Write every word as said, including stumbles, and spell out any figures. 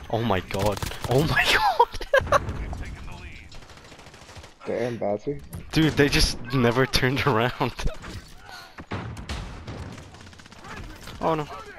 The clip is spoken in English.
Oh my god. Oh my god. Damn, Bazzy. Dude, they just never turned around. Oh no.